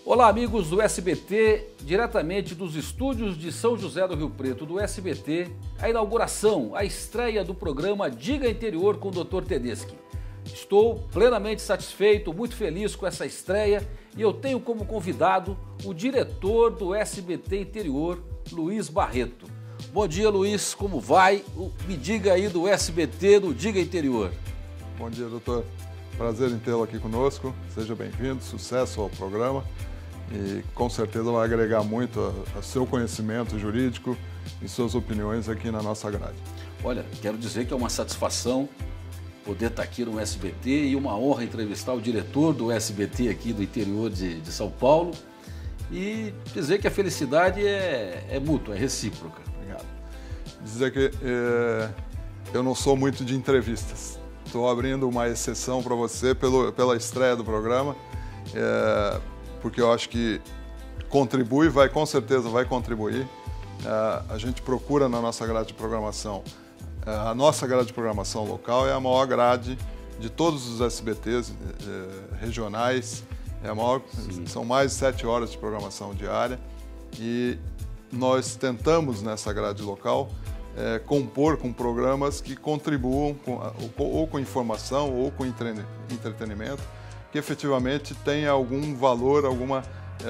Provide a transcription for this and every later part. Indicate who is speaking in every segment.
Speaker 1: Olá, amigos do SBT, diretamente dos estúdios de São José do Rio Preto do SBT, a inauguração, a estreia do programa Diga Interior com o Dr. Tedeschi. Estou plenamente satisfeito, muito feliz com essa estreia e eu tenho como convidado o diretor do SBT Interior, Luiz Barreto. Bom dia, Luiz, como vai? Me diga aí do SBT do Diga Interior.
Speaker 2: Bom dia, doutor. Prazer em tê-lo aqui conosco. Seja bem-vindo, sucesso ao programa. E com certeza vai agregar muito ao seu conhecimento jurídico e suas opiniões aqui na nossa grade.
Speaker 1: Olha, quero dizer que é uma satisfação poder estar aqui no SBT e uma honra entrevistar o diretor do SBT aqui do interior de São Paulo e dizer que a felicidade é mútua, é recíproca.
Speaker 2: Obrigado. Dizer que eu não sou muito de entrevistas. Estou abrindo uma exceção para você pela estreia do programa. Porque eu acho que contribui, com certeza vai contribuir. A gente procura na nossa grade de programação, a nossa grade de programação local é a maior grade de todos os SBTs regionais, são mais de 7 horas de programação diária e nós tentamos nessa grade local compor com programas que contribuam ou com informação ou com entretenimento, que efetivamente tenha algum valor, alguma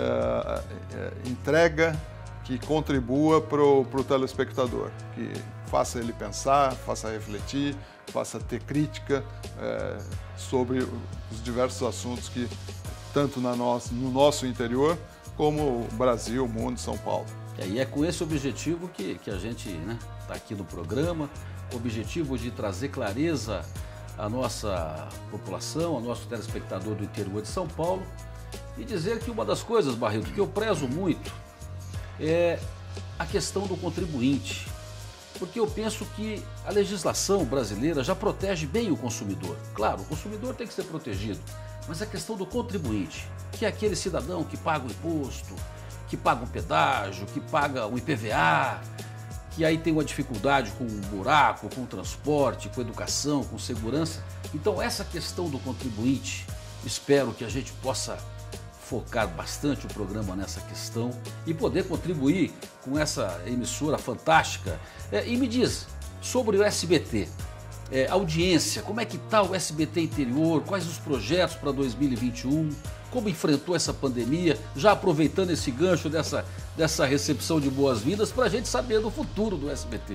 Speaker 2: entrega que contribua para o telespectador, que faça ele pensar, faça refletir, faça ter crítica sobre os diversos assuntos que, tanto no nosso interior, como o Brasil, o mundo, São Paulo.
Speaker 1: E é com esse objetivo que a gente está aqui no programa, o objetivo de trazer clareza a nossa população, ao nosso telespectador do interior de São Paulo e dizer que uma das coisas, Barreto, que eu prezo muito é a questão do contribuinte, porque eu penso que a legislação brasileira já protege bem o consumidor. Claro, o consumidor tem que ser protegido, mas a questão do contribuinte, que é aquele cidadão que paga o imposto, que paga um pedágio, que paga o IPVA, que aí tem uma dificuldade com o buraco, com o transporte, com a educação, com segurança. Então essa questão do contribuinte, espero que a gente possa focar bastante o programa nessa questão e poder contribuir com essa emissora fantástica. E me diz, sobre o SBT, audiência, como é que está o SBT Interior, quais os projetos para 2021, como enfrentou essa pandemia, já aproveitando esse gancho dessa recepção de boas-vindas para a gente saber do futuro do SBT.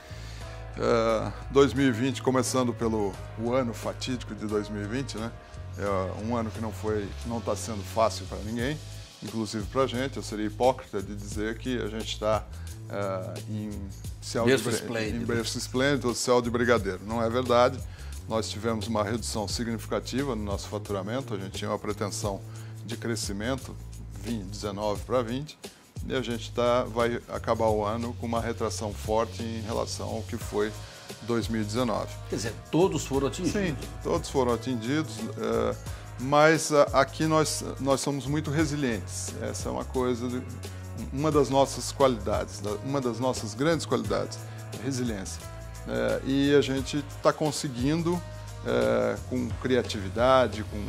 Speaker 2: 2020, começando pelo ano fatídico de 2020, né? Um ano que não está sendo fácil para ninguém, inclusive para a gente. Eu seria hipócrita de dizer que a gente está em berço esplêndido, céu de brigadeiro. Não é verdade. Nós tivemos uma redução significativa no nosso faturamento, a gente tinha uma pretensão de crescimento, 19 para 20, e a gente vai acabar o ano com uma retração forte em relação ao que foi 2019.
Speaker 1: Quer dizer, todos foram atingidos?
Speaker 2: Sim, todos foram atingidos, mas aqui nós somos muito resilientes. Essa é uma das nossas qualidades, uma das nossas grandes qualidades, resiliência. E a gente está conseguindo, com criatividade, com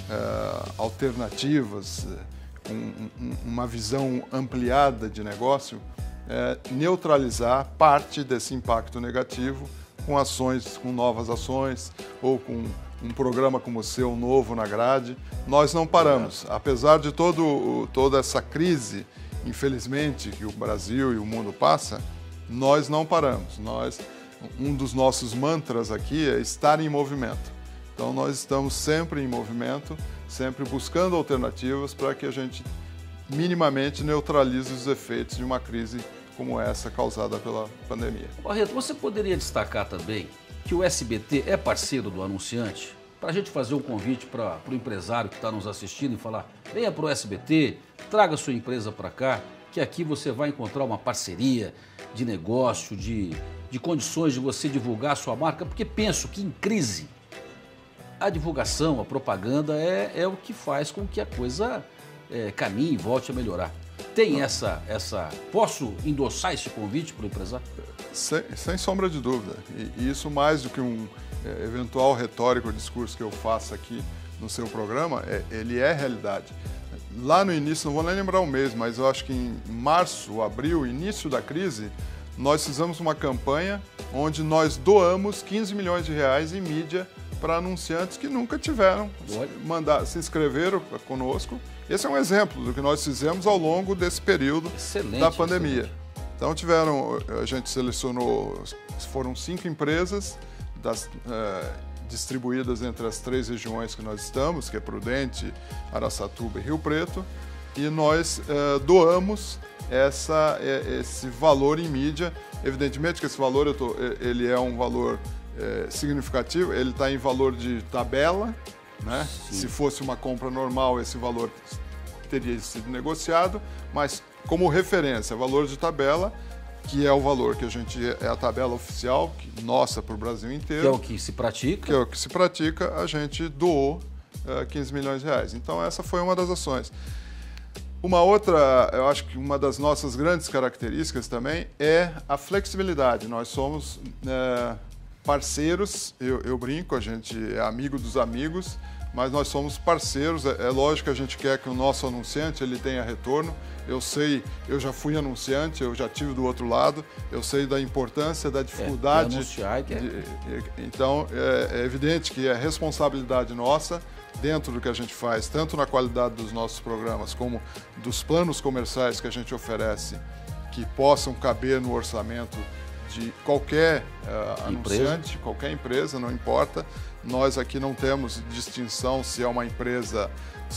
Speaker 2: alternativas, com uma visão ampliada de negócio, neutralizar parte desse impacto negativo com novas ações ou com um programa como o seu, novo na grade. Nós não paramos, apesar de toda essa crise, infelizmente, que o Brasil e o mundo passa, nós não paramos. Um dos nossos mantras aqui é estar em movimento. Então nós estamos sempre em movimento, sempre buscando alternativas para que a gente minimamente neutralize os efeitos de uma crise como essa causada pela pandemia.
Speaker 1: Barreto, você poderia destacar também que o SBT é parceiro do anunciante? Para a gente fazer um convite para o empresário que está nos assistindo e falar: venha para o SBT, traga sua empresa para cá, que aqui você vai encontrar uma parceria de negócio, de condições de você divulgar a sua marca, porque penso que em crise a divulgação, a propaganda é o que faz com que a coisa caminhe e volte a melhorar. Tem essa... Posso endossar esse convite para o empresário?
Speaker 2: Sem sombra de dúvida. E isso mais do que um eventual retórico discurso que eu faça aqui no seu programa, ele é realidade. lá no início, não vou nem lembrar o mês, mas eu acho que em março, abril, início da crise, nós fizemos uma campanha onde nós doamos 15 milhões de reais em mídia para anunciantes que nunca tiveram, se inscreveram conosco. Esse é um exemplo do que nós fizemos ao longo desse período da pandemia. Excelente. Então a gente selecionou, foram 5 empresas distribuídas entre as 3 regiões que nós estamos, que é Prudente, Araçatuba e Rio Preto, e nós doamos esse valor em mídia. Evidentemente que esse valor ele é um valor significativo, ele está em valor de tabela, né? Se fosse uma compra normal, esse valor teria sido negociado, mas como referência, valor de tabela, que é o valor que é a tabela oficial, nossa para o Brasil inteiro.
Speaker 1: Que é o que se pratica.
Speaker 2: Que é o que se pratica, a gente doou 15 milhões de reais. Então essa foi uma das ações. Uma outra, eu acho que uma das nossas grandes características também é a flexibilidade. Nós somos parceiros, eu brinco, a gente é amigo dos amigos, mas nós somos parceiros. É lógico que a gente quer que o nosso anunciante ele tenha retorno. Eu sei, eu já fui anunciante, eu já tive do outro lado, eu sei da importância, da dificuldade. Então, é evidente que é responsabilidade nossa, dentro do que a gente faz, tanto na qualidade dos nossos programas, como dos planos comerciais que a gente oferece, que possam caber no orçamento de qualquer anunciante, qualquer empresa, não importa. Nós aqui não temos distinção se é uma empresa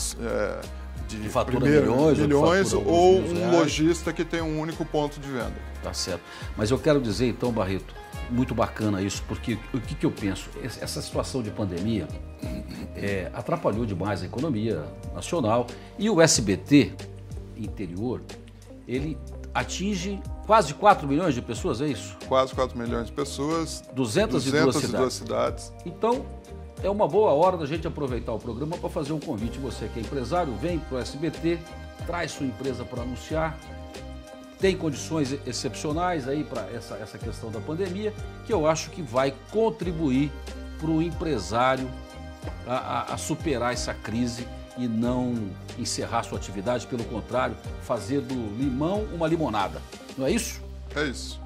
Speaker 2: de
Speaker 1: fatura
Speaker 2: milhões ou um lojista que tem um único ponto de venda.
Speaker 1: Tá certo. Mas eu quero dizer então, Barreto, muito bacana isso, porque o que eu penso? Essa situação de pandemia atrapalhou demais a economia nacional e o SBT interior, ele atinge quase 4 milhões de pessoas, é isso?
Speaker 2: Quase 4 milhões de pessoas,
Speaker 1: 202 cidades. Então, é uma boa hora da gente aproveitar o programa para fazer um convite. Você que é empresário, vem para o SBT, traz sua empresa para anunciar. Tem condições excepcionais aí para essa questão da pandemia, que eu acho que vai contribuir para o empresário a superar essa crise e não encerrar sua atividade, pelo contrário, fazer do limão uma limonada. Não é isso?
Speaker 2: É isso.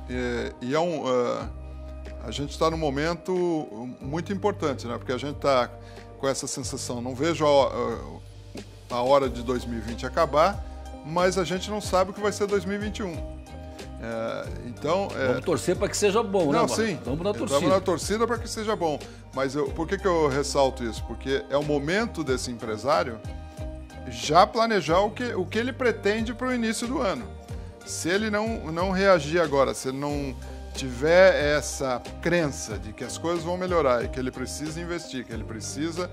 Speaker 2: A gente está num momento muito importante, né? Porque a gente está com essa sensação, não vejo a hora de 2020 acabar, mas a gente não sabe o que vai ser 2021.
Speaker 1: Vamos torcer para que seja bom,
Speaker 2: não,
Speaker 1: né,
Speaker 2: sim,
Speaker 1: Estamos na torcida.
Speaker 2: Estamos na torcida para que seja bom. Mas por que eu ressalto isso? Porque é o momento desse empresário já planejar o que ele pretende para o início do ano. Se ele não reagir agora, se ele não tiver essa crença de que as coisas vão melhorar e que ele precisa investir, que ele precisa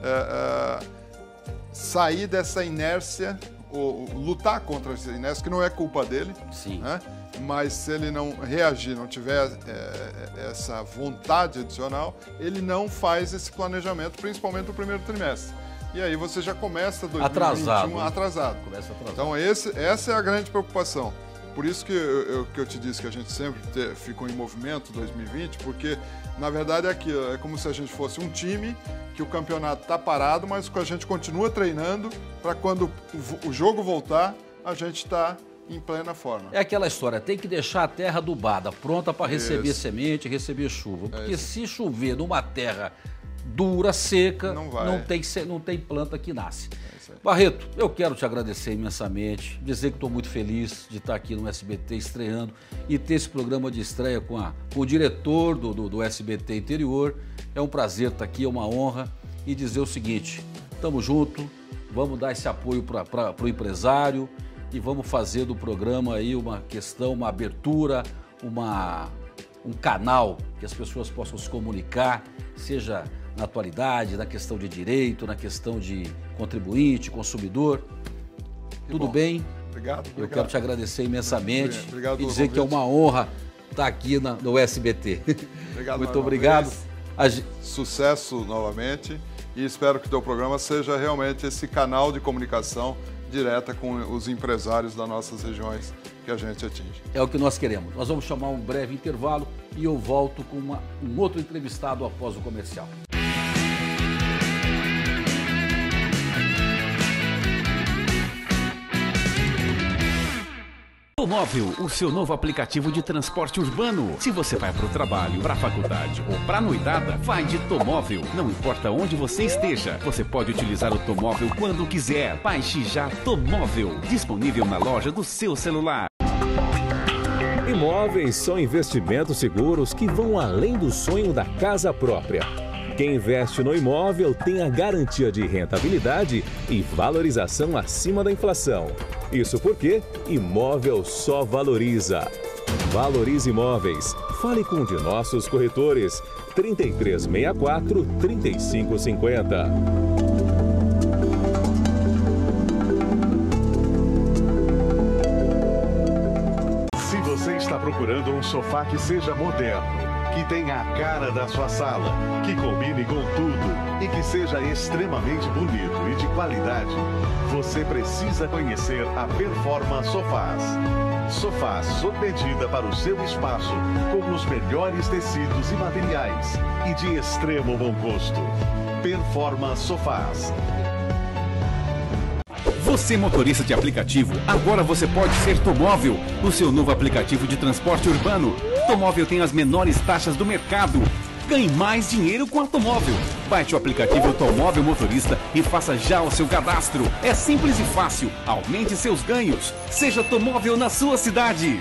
Speaker 2: sair dessa inércia, ou lutar contra essa inércia, que não é culpa dele,
Speaker 1: sim,
Speaker 2: né? Mas se ele não reagir, não tiver essa vontade adicional, ele não faz esse planejamento, principalmente no primeiro trimestre. E aí você já começa 2021 atrasado.
Speaker 1: Começa atrasado.
Speaker 2: Então essa é a grande preocupação. Por isso que eu te disse que a gente sempre ficou em movimento 2020, porque, na verdade, é como se a gente fosse um time, que o campeonato está parado, mas que a gente continua treinando para quando o jogo voltar, a gente está em plena forma. É
Speaker 1: aquela história, tem que deixar a terra adubada, pronta para receber semente, receber chuva. Porque se chover numa terra dura, seca, não tem planta que nasce. Barreto, eu quero te agradecer imensamente, dizer que estou muito feliz de estar aqui no SBT estreando e ter esse programa de estreia com o diretor do SBT Interior. É um prazer estar aqui, é uma honra, e dizer o seguinte, estamos juntos, vamos dar esse apoio para o empresário e vamos fazer do programa aí uma questão, uma abertura, um canal que as pessoas possam se comunicar, seja na atualidade, na questão de direito, na questão de contribuinte, consumidor. Tudo bem?
Speaker 2: Obrigado.
Speaker 1: Eu quero te agradecer imensamente
Speaker 2: obrigado
Speaker 1: e dizer que é uma honra estar aqui no SBT.
Speaker 2: Obrigado.
Speaker 1: Muito obrigado.
Speaker 2: Sucesso novamente e espero que o teu programa seja realmente esse canal de comunicação direta com os empresários das nossas regiões que a gente atinge.
Speaker 1: É o que nós queremos. Nós vamos chamar um breve intervalo e eu volto com um outro entrevistado após o comercial.
Speaker 3: Tomóvel, o seu novo aplicativo de transporte urbano. Se você vai para o trabalho, para a faculdade ou para a noitada, vai de Tomóvel. Não importa onde você esteja, você pode utilizar o Tomóvel quando quiser. Baixe já Tomóvel, disponível na loja do seu celular.
Speaker 4: Imóveis são investimentos seguros que vão além do sonho da casa própria. Quem investe no imóvel tem a garantia de rentabilidade e valorização acima da inflação. Isso porque imóvel só valoriza. Valorize Imóveis. Fale com um de nossos corretores. 3364-3550.
Speaker 5: Se você está procurando um sofá que seja moderno, que tenha a cara da sua sala, que combine com tudo e que seja extremamente bonito e de qualidade, você precisa conhecer a Performa Sofás. Sofás sob medida para o seu espaço, com os melhores tecidos e materiais e de extremo bom gosto. Performa Sofás.
Speaker 3: Você, motorista de aplicativo, agora você pode ser Tomóvel, o seu novo aplicativo de transporte urbano. Tomóvel tem as menores taxas do mercado. Ganhe mais dinheiro com a Tomóvel. Baixe o aplicativo Tomóvel Motorista e faça já o seu cadastro. É simples e fácil. Aumente seus ganhos. Seja Tomóvel na sua cidade.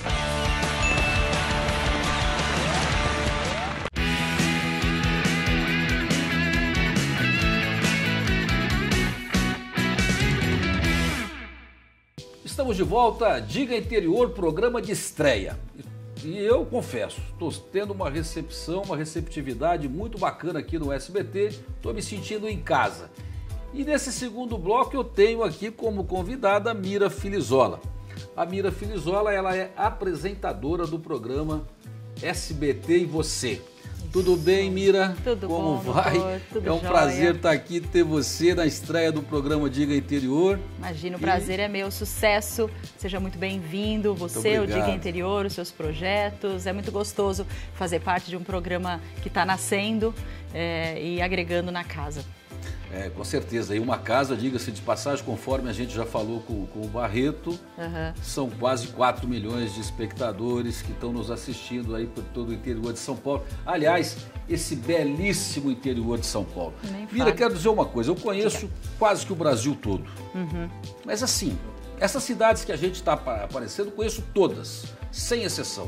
Speaker 1: Estamos de volta, Diga Interior, programa de estreia. E eu confesso, estou tendo uma receptividade muito bacana aqui no SBT, estou me sentindo em casa. E nesse segundo bloco eu tenho aqui como convidada a Mira Filizola. A Mira Filizola, ela é apresentadora do programa SBT e Você. Tudo bem, Mira?
Speaker 6: Tudo
Speaker 1: Como
Speaker 6: bom,
Speaker 1: vai?
Speaker 6: doutor? Tudo
Speaker 1: É um
Speaker 6: jóia.
Speaker 1: prazer estar aqui, ter você na estreia do programa Diga Interior.
Speaker 6: Imagina, o prazer é meu, sucesso, seja muito bem-vindo, você, o
Speaker 1: obrigado.
Speaker 6: Diga Interior, os seus projetos, é muito gostoso fazer parte de um programa que está nascendo e agregando na casa.
Speaker 1: Com certeza. E uma casa, diga-se de passagem, conforme a gente já falou com o Barreto, são quase 4 milhões de espectadores que estão nos assistindo aí por todo o interior de São Paulo. Aliás, esse belíssimo interior de São Paulo. Mira, quero dizer uma coisa, eu conheço quase que o Brasil todo. Mas assim, essas cidades que a gente está aparecendo, conheço todas, sem exceção.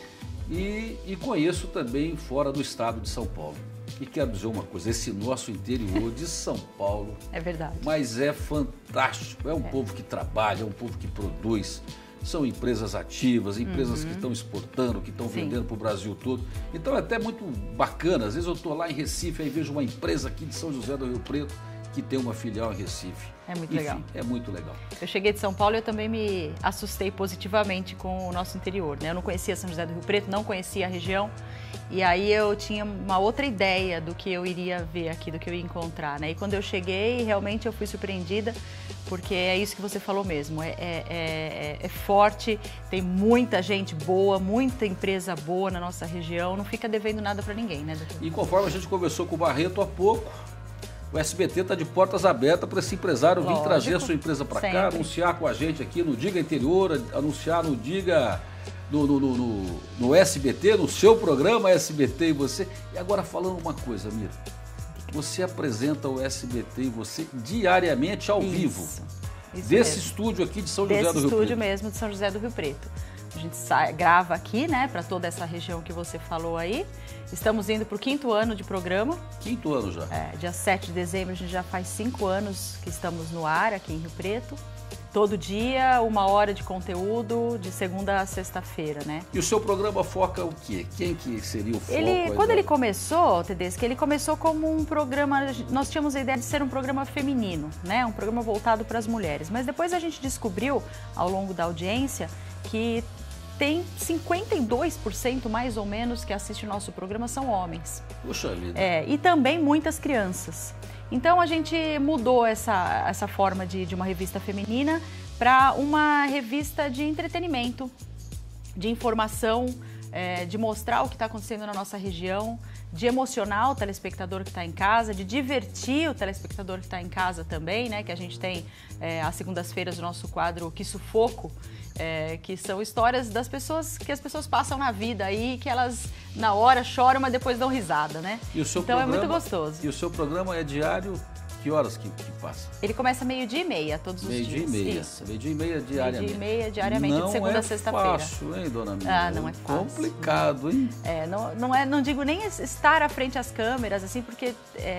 Speaker 1: E conheço também fora do estado de São Paulo. E quero dizer uma coisa, esse nosso interior de São Paulo...
Speaker 6: É verdade.
Speaker 1: Mas é fantástico, é um povo que trabalha, é um povo que produz, são empresas ativas, empresas que estão exportando, que estão vendendo para o Brasil todo. Então é até muito bacana, às vezes eu estou lá em Recife, aí vejo uma empresa aqui de São José do Rio Preto que tem uma filial em Recife.
Speaker 6: É muito legal.
Speaker 1: É muito legal.
Speaker 6: Eu cheguei de São Paulo e eu também me assustei positivamente com o nosso interior, né? Eu não conhecia São José do Rio Preto, não conhecia a região. E aí eu tinha uma outra ideia do que eu iria ver aqui, do que eu ia encontrar, né? E quando eu cheguei, realmente eu fui surpreendida, porque é isso que você falou mesmo, é forte, tem muita gente boa, muita empresa boa na nossa região, não fica devendo nada para ninguém, né, doutor?
Speaker 1: E conforme a gente conversou com o Barreto há pouco, o SBT está de portas abertas para esse empresário vir trazer a sua empresa para cá, anunciar com a gente aqui no Diga Interior, anunciar no Diga... No SBT, no seu programa SBT e Você. E agora falando uma coisa, Mira, você apresenta o SBT e Você diariamente ao vivo, desse estúdio aqui de São José do Rio Preto.
Speaker 6: Desse estúdio mesmo de São José do Rio Preto. A gente grava aqui, né, para toda essa região que você falou aí. Estamos indo para o 5º ano de programa.
Speaker 1: 5º ano já.
Speaker 6: Dia 7 de dezembro, a gente já faz 5 anos que estamos no ar aqui em Rio Preto. Todo dia, 1 hora de conteúdo, de segunda a sexta-feira, né?
Speaker 1: E o seu programa foca o quê? Quem que seria o foco?
Speaker 6: Quando ele começou, Tedeschi, ele começou como um programa... Nós tínhamos a ideia de ser um programa feminino, né? Um programa voltado para as mulheres. Mas depois a gente descobriu, ao longo da audiência, que tem 52% mais ou menos que assiste o nosso programa são homens.
Speaker 1: Puxa vida.
Speaker 6: E também muitas crianças. Então a gente mudou essa forma de uma revista feminina para uma revista de entretenimento, de informação, de mostrar o que está acontecendo na nossa região, de emocionar o telespectador que está em casa, de divertir o telespectador que está em casa também, né? Que a gente tem às segundas-feiras o nosso quadro Que Sufoco, que são histórias das pessoas que as pessoas passam na vida aí, que elas na hora choram, mas depois dão risada, né? Então é muito gostoso.
Speaker 1: E o seu programa é diário? Que horas que passa?
Speaker 6: Ele começa 12h30 todos os dias.
Speaker 1: Meio-dia e meia.
Speaker 6: Isso.
Speaker 1: Meio-dia e meia diariamente.
Speaker 6: Meio-dia e meia diariamente, de segunda a sexta-feira.
Speaker 1: Não é fácil, hein, dona Mira?
Speaker 6: Não é fácil.
Speaker 1: Complicado, hein?
Speaker 6: Não digo nem estar à frente às câmeras, assim, porque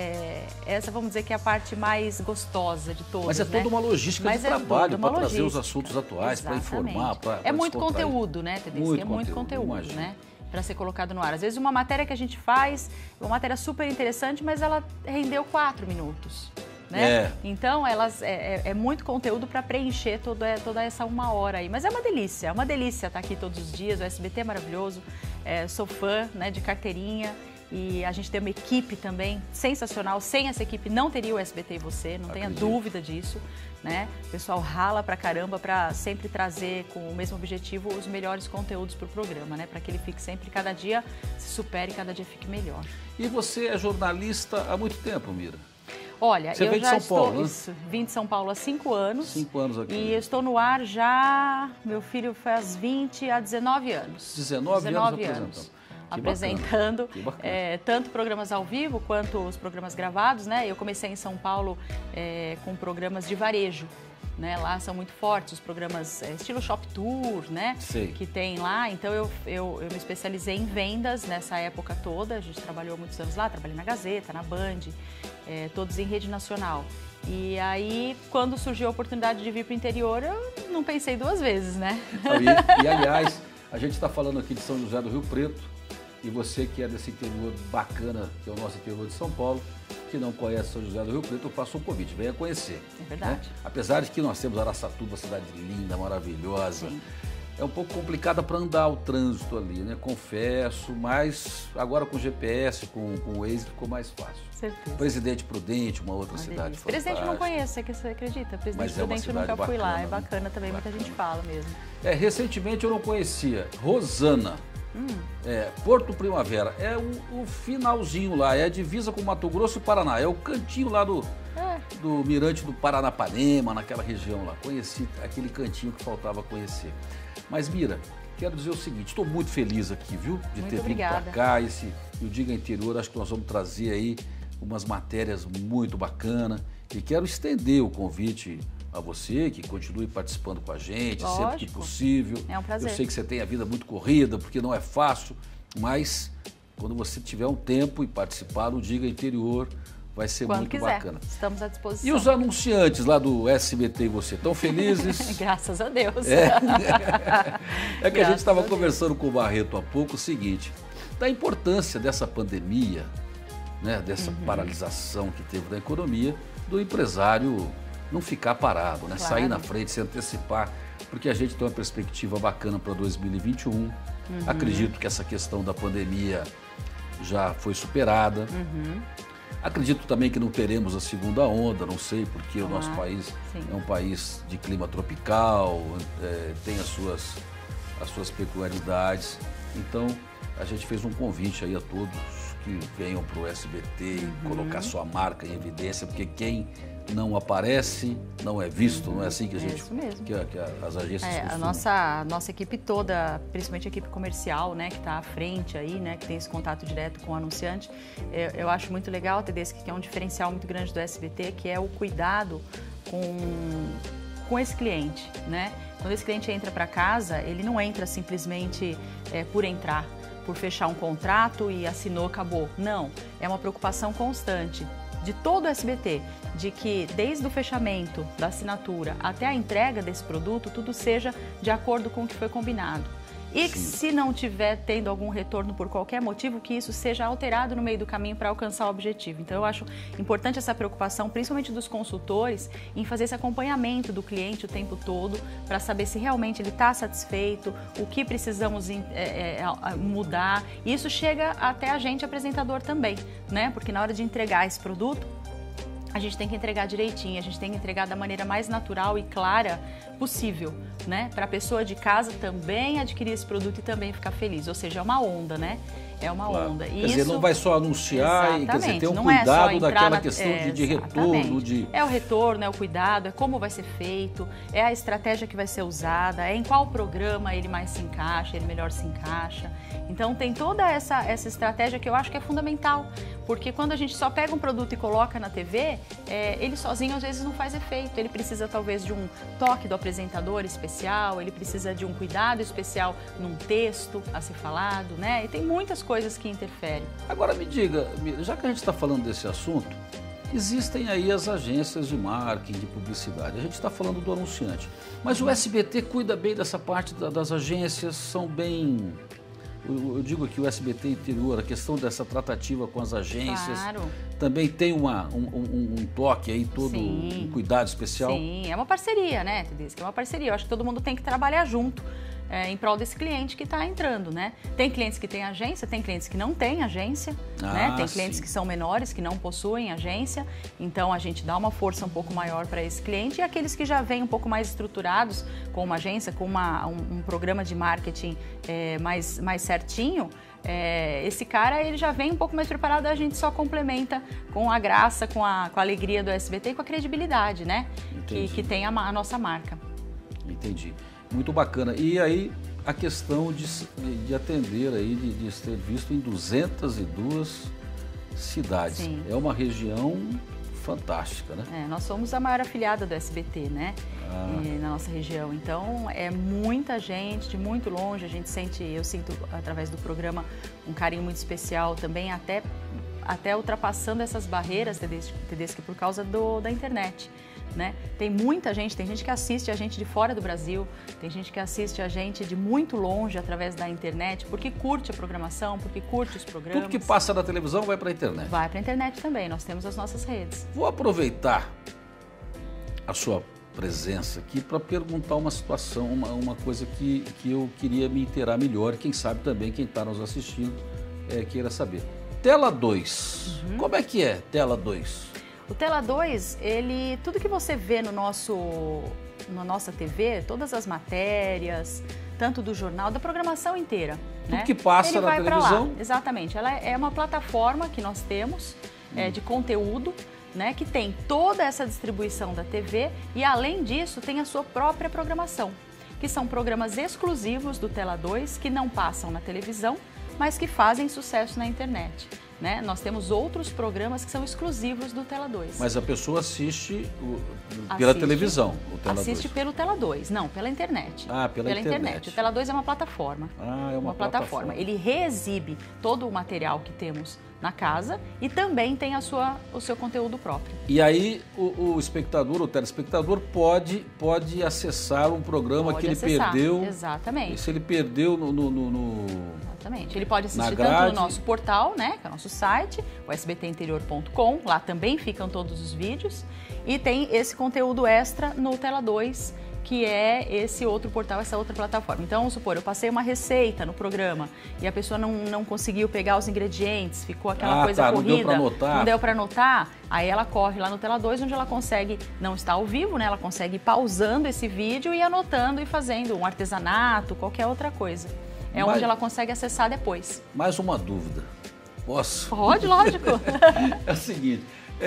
Speaker 6: essa, vamos dizer, que é a parte mais gostosa de todas.
Speaker 1: Mas é toda uma logística de trabalho para trazer os assuntos atuais, para informar, para
Speaker 6: É muito conteúdo, né, Tedeschi? É muito conteúdo, né? Para ser colocado no ar. Às vezes uma matéria que a gente faz, uma matéria super interessante, mas ela rendeu 4 minutos. Né? Então, é muito conteúdo para preencher toda essa 1 hora aí. Mas é uma delícia estar aqui todos os dias. O SBT é maravilhoso, sou fã, né, de carteirinha. E a gente tem uma equipe também sensacional. Sem essa equipe não teria o SBT e Você, não tenha dúvida disso. Né? O pessoal rala pra caramba para sempre trazer com o mesmo objetivo os melhores conteúdos para o programa, né? Para que ele fique sempre, cada dia se supere, cada dia fique melhor.
Speaker 1: E você é jornalista há muito tempo, Mira?
Speaker 6: Olha,
Speaker 1: você
Speaker 6: eu já
Speaker 1: de São Paulo, né?
Speaker 6: Vim de São Paulo há 5 anos.
Speaker 1: 5 anos aqui.
Speaker 6: E eu estou no ar já, meu filho faz 20 a 19 anos.
Speaker 1: 19 anos
Speaker 6: apresentando tanto programas ao vivo quanto os programas gravados, né? Eu comecei em São Paulo com programas de varejo, né? Lá são muito fortes os programas estilo Shop Tour, né?
Speaker 1: Sei.
Speaker 6: Que tem lá. Então eu me especializei em vendas nessa época toda. A gente trabalhou muitos anos lá, trabalhei na Gazeta, na Band, todos em rede nacional. E aí, quando surgiu a oportunidade de vir para o interior, eu não pensei 2 vezes, né?
Speaker 1: E aliás, a gente está falando aqui de São José do Rio Preto. E você que é desse interior bacana, que é o nosso interior de São Paulo, que não conhece São José do Rio Preto, eu faço um convite, venha conhecer.
Speaker 6: É verdade.
Speaker 1: Né? Apesar de que nós temos Araçatuba, cidade linda, maravilhosa. Sim. É um pouco complicada para andar o trânsito ali, né? Confesso, mas agora com GPS, com o Waze, ficou mais fácil.
Speaker 6: Certeza.
Speaker 1: Presidente Prudente, uma outra cidade fantástica.
Speaker 6: Presidente eu não conheço, você acredita? Presidente Prudente eu nunca fui lá, é bacana também, muita gente fala mesmo.
Speaker 1: Recentemente eu não conhecia, Rosana. Porto Primavera, é o finalzinho lá, é a divisa com Mato Grosso e Paraná, é o cantinho lá do Mirante do Paranapanema, naquela região lá. Conheci aquele cantinho que faltava conhecer. Mas Mira, quero dizer o seguinte, estou muito feliz aqui, viu, de ter vindo para cá, o Diga Interior, acho que nós vamos trazer aí umas matérias muito bacanas e quero estender o convite a você, que continue participando com a gente, sempre que possível.
Speaker 6: É um prazer.
Speaker 1: Eu sei que você tem a vida muito corrida, porque não é fácil, mas quando você tiver um tempo e participar do Diga Interior, vai ser muito bacana.
Speaker 6: Estamos à disposição.
Speaker 1: E os anunciantes lá do SBT e Você, estão felizes?
Speaker 6: Graças a Deus.
Speaker 1: É que a gente estava conversando com o Barreto há pouco o seguinte, da importância dessa pandemia, né, dessa paralisação que teve na economia, do empresário não ficar parado, né? Sair na frente, se antecipar, porque a gente tem uma perspectiva bacana para 2021. Acredito que essa questão da pandemia já foi superada. Acredito também que não teremos a segunda onda, não sei, porque o nosso país é um país de clima tropical, tem as suas peculiaridades. Então, a gente fez um convite aí a todos que venham para o SBT e colocar sua marca em evidência, porque quem não aparece, não é visto, não é assim que a gente, que as agências costumam.
Speaker 6: A nossa equipe toda, principalmente a equipe comercial, né, que está à frente aí, né, que tem esse contato direto com o anunciante, eu acho muito legal, Tedeschi, que é um diferencial muito grande do SBT, que é o cuidado com esse cliente, né? Quando esse cliente entra para casa, ele não entra simplesmente por entrar, por fechar um contrato e assinou, acabou. Não, é uma preocupação constante de todo o SBT, de que desde o fechamento da assinatura até a entrega desse produto, tudo seja de acordo com o que foi combinado. E que, se não tiver tendo algum retorno por qualquer motivo, que isso seja alterado no meio do caminho para alcançar o objetivo. Então, eu acho importante essa preocupação, principalmente dos consultores, em fazer esse acompanhamento do cliente o tempo todo, para saber se realmente ele está satisfeito, o que precisamos mudar. E isso chega até a gente, apresentador, também, né? Porque na hora de entregar esse produto, a gente tem que entregar direitinho, a gente tem que entregar da maneira mais natural e clara possível, né? Para a pessoa de casa também adquirir esse produto e também ficar feliz. Ou seja, é uma onda, né? É uma onda.
Speaker 1: Quer dizer, não vai só anunciar, e, quer dizer, ter um
Speaker 6: não
Speaker 1: cuidado
Speaker 6: é
Speaker 1: daquela questão de retorno.
Speaker 6: É o retorno, é o cuidado, é como vai ser feito, é a estratégia que vai ser usada, é em qual programa ele mais se encaixa, ele melhor se encaixa. Então tem toda essa estratégia que eu acho que é fundamental, porque quando a gente só pega um produto e coloca na TV, ele sozinho às vezes não faz efeito, ele precisa talvez de um toque do apresentador especial, ele precisa de um cuidado especial num texto a ser falado, né? E tem muitas coisas que interferem.
Speaker 1: Agora me diga, já que a gente está falando desse assunto, existem aí as agências de marketing, de publicidade. A gente está falando do anunciante. Mas o SBT cuida bem dessa parte das agências, são bem... Eu digo aqui o SBT Interior, a questão dessa tratativa com as agências.
Speaker 6: Claro.
Speaker 1: Também tem um toque aí, todo um cuidado especial.
Speaker 6: Sim, é uma parceria, né, Tedeschi? É uma parceria. Eu acho que todo mundo tem que trabalhar junto. Em prol desse cliente que está entrando, né? Tem clientes que têm agência, tem clientes que não têm agência, né? Tem clientes que são menores, que não possuem agência, então a gente dá uma força um pouco maior para esse cliente, e aqueles que já vêm um pouco mais estruturados com uma agência, com um programa de marketing mais certinho, esse cara ele já vem um pouco mais preparado, a gente só complementa com a graça, com a alegria do SBT e com a credibilidade, né? Que tem a nossa marca.
Speaker 1: Entendi. Muito bacana. E aí a questão de atender aí, de ser visto em 202 cidades. Sim. É uma região fantástica, né?
Speaker 6: Nós somos a maior afiliada do SBT, né? Na nossa região. Então é muita gente de muito longe. Eu sinto através do programa um carinho muito especial também, até ultrapassando essas barreiras, Tedeschi, por causa da internet. Né? Tem muita gente, tem gente que assiste a gente de fora do Brasil, tem gente que assiste a gente de muito longe através da internet, porque curte a programação, porque curte os programas.
Speaker 1: Tudo que passa na televisão vai para a internet.
Speaker 6: Vai para a internet também, nós temos as nossas redes.
Speaker 1: Vou aproveitar a sua presença aqui para perguntar uma situação, uma coisa que eu queria me inteirar melhor, e quem sabe também quem está nos assistindo queira saber. Tela 2, como é que é Tela 2?
Speaker 6: O Tela 2, tudo que você vê na nossa TV, todas as matérias, tanto do jornal, da programação inteira.
Speaker 1: Tudo, né?
Speaker 6: Que
Speaker 1: passa na televisão.
Speaker 6: Lá. Exatamente. Ela é uma plataforma que nós temos de conteúdo, né, que tem toda essa distribuição da TV e, além disso, tem a sua própria programação, que são programas exclusivos do Tela 2, que não passam na televisão, mas que fazem sucesso na internet. Né? Nós temos outros programas que são exclusivos do Tela 2.
Speaker 1: Mas a pessoa assiste pela televisão, o Tela 2?
Speaker 6: Assiste pelo Tela 2, não, pela internet.
Speaker 1: Pela internet.
Speaker 6: O Tela 2 é uma plataforma.
Speaker 1: É uma plataforma.
Speaker 6: Ele reexibe todo o material que temos na casa e também tem o seu conteúdo próprio.
Speaker 1: E aí o espectador, o telespectador pode acessar um programa que ele perdeu.
Speaker 6: Exatamente.
Speaker 1: E se ele perdeu
Speaker 6: Exatamente. Ele pode assistir tanto no nosso portal, né, que é o nosso site, o sbtinterior.com, lá também ficam todos os vídeos, e tem esse conteúdo extra no Tela 2, que é esse outro portal, essa outra plataforma. Então, vamos supor, eu passei uma receita no programa e a pessoa não conseguiu pegar os ingredientes, ficou aquela coisa corrida, não deu para anotar, aí ela corre lá no Tela 2, onde ela consegue, não está ao vivo, né? Ela consegue ir pausando esse vídeo e anotando e fazendo um artesanato, qualquer outra coisa. Onde ela consegue acessar depois.
Speaker 1: Mais uma dúvida. Posso?
Speaker 6: Pode, lógico.
Speaker 1: É o seguinte,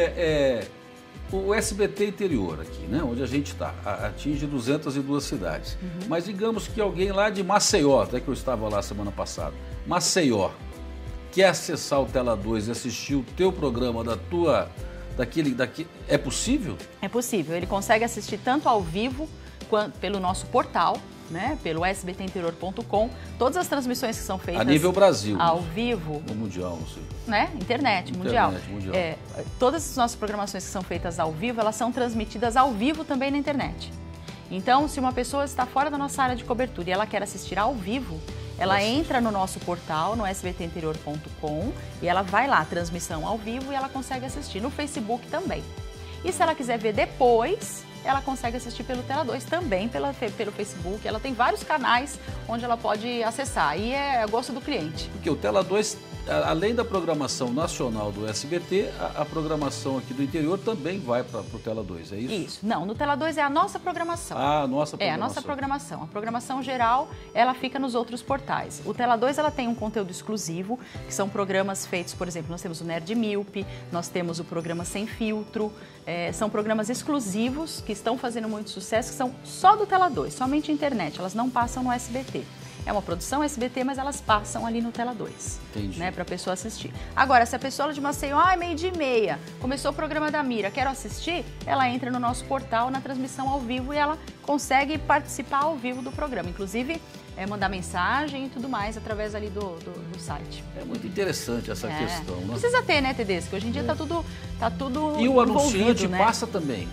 Speaker 1: o SBT Interior aqui, né, onde a gente está, atinge 202 cidades. Mas digamos que alguém lá de Maceió, até que eu estava lá semana passada, Maceió, quer acessar o Tela 2 e assistir o teu programa daquele, é possível?
Speaker 6: É possível. Ele consegue assistir tanto ao vivo quanto pelo nosso portal, né, pelo sbtinterior.com, todas as transmissões que são feitas
Speaker 1: a nível Brasil,
Speaker 6: ao vivo,
Speaker 1: no mundial, não sei,
Speaker 6: né, internet mundial. Todas as nossas programações que são feitas ao vivo, elas são transmitidas ao vivo também na internet. Então, se uma pessoa está fora da nossa área de cobertura e ela quer assistir ao vivo, ela entra no nosso portal, no sbtinterior.com, e ela vai lá, transmissão ao vivo, e ela consegue assistir no Facebook também. E se ela quiser ver depois, ela consegue assistir pelo Tela 2 também, pelo Facebook. Ela tem vários canais onde ela pode acessar. E é a gosto do cliente.
Speaker 1: Porque o Tela 2 além da programação nacional do SBT, a programação aqui do interior também vai para o Tela 2, é isso?
Speaker 6: Isso. Não, no Tela 2 é a nossa programação.
Speaker 1: Ah, a nossa programação.
Speaker 6: É, a nossa programação. A programação geral, ela fica nos outros portais. O Tela 2, ela tem um conteúdo exclusivo, que são programas feitos, por exemplo, nós temos o Nerd Míope, nós temos o programa Sem Filtro, são programas exclusivos que estão fazendo muito sucesso, que são só do Tela 2, somente internet, elas não passam no SBT. É uma produção SBT, mas elas passam ali no Tela 2, né, para a pessoa assistir. Agora, se a pessoa de Maceió, 12h30, começou o programa da Mira, quero assistir, ela entra no nosso portal, na transmissão ao vivo, e ela consegue participar ao vivo do programa. Inclusive, mandar mensagem e tudo mais através ali do site.
Speaker 1: É muito interessante essa questão, né?
Speaker 6: Precisa ter, né, Tedesco? Hoje em dia tá tudo
Speaker 1: E o anunciante,
Speaker 6: né?
Speaker 1: passa também.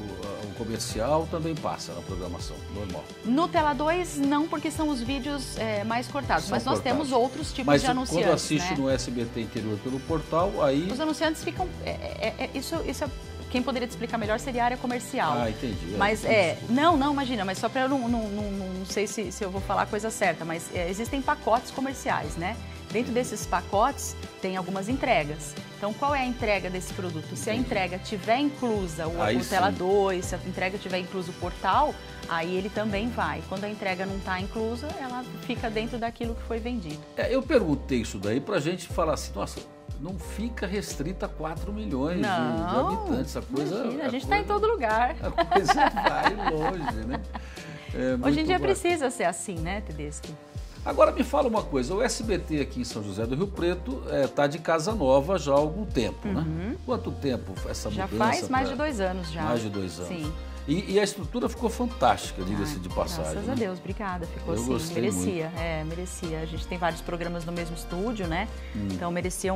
Speaker 1: Comercial também passa na programação normal.
Speaker 6: No Tela 2 não, porque são os vídeos mais cortados, mas nós temos outros tipos de anunciantes. Mas
Speaker 1: quando assiste, né, no SBT interior pelo portal, aí...
Speaker 6: Os anunciantes ficam... Isso quem poderia te explicar melhor seria a área comercial.
Speaker 1: Ah, entendi.
Speaker 6: Mas não, imagina, mas só para eu não sei se eu vou falar a coisa certa, mas existem pacotes comerciais, né? Dentro desses pacotes tem algumas entregas. Então, qual é a entrega desse produto? Se a entrega tiver inclusa o Tela 2, se a entrega tiver incluso o portal, aí ele também vai. Quando a entrega não está inclusa, ela fica dentro daquilo que foi vendido. Eu
Speaker 1: perguntei isso daí para a gente falar assim, nossa, não fica restrita a 4 milhões de habitantes. A coisa,
Speaker 6: imagina, a gente está em todo lugar.
Speaker 1: A coisa vai longe, né?
Speaker 6: Hoje em dia precisa ser assim, né, Tedesco?
Speaker 1: Agora me fala uma coisa, o SBT aqui em São José do Rio Preto está de casa nova já há algum tempo, né? Quanto tempo essa mudança?
Speaker 6: Já faz mais de 2 anos já.
Speaker 1: Mais de 2 anos.
Speaker 6: Sim.
Speaker 1: E a estrutura ficou fantástica, diga-se de passagem.
Speaker 6: Graças a Deus, obrigada. Ficou assim, merecia. Merecia. A gente tem vários programas no mesmo estúdio, né? Então merecia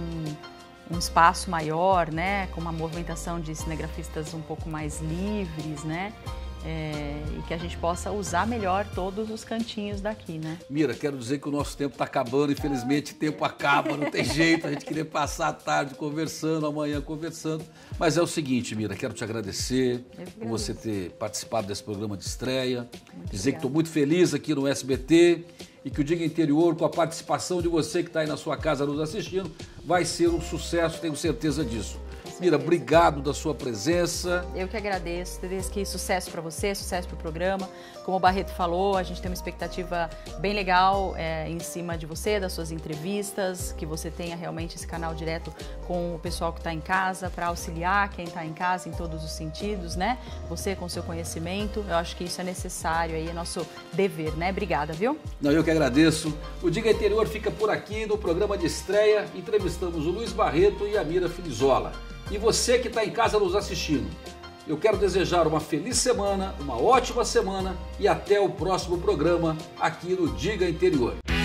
Speaker 6: um espaço maior, né? Com uma movimentação de cinegrafistas um pouco mais livres, né? E que a gente possa usar melhor todos os cantinhos daqui, né?
Speaker 1: Mira, quero dizer que o nosso tempo está acabando, infelizmente o tempo acaba, não tem jeito, a gente queria passar a tarde conversando, amanhã conversando, mas é o seguinte, Mira, quero te agradecer por você ter participado desse programa de estreia, dizer que estou muito feliz aqui no SBT e que o Diga Interior, com a participação de você que está aí na sua casa nos assistindo, vai ser um sucesso, tenho certeza disso. Mira, obrigado da sua presença.
Speaker 6: Eu que agradeço, Tedesco, sucesso para você, sucesso para o programa. Como o Barreto falou, a gente tem uma expectativa bem legal em cima de você, das suas entrevistas, que você tenha realmente esse canal direto com o pessoal que está em casa, para auxiliar quem está em casa em todos os sentidos, né? Você com o seu conhecimento, eu acho que isso é necessário aí, é nosso dever, né? Obrigada, viu?
Speaker 1: Não, eu que agradeço. O Diga Interior fica por aqui no programa de estreia. Entrevistamos o Luiz Barreto e a Mira Filizola. E você que está em casa nos assistindo, eu quero desejar uma feliz semana, uma ótima semana e até o próximo programa aqui no Diga Interior.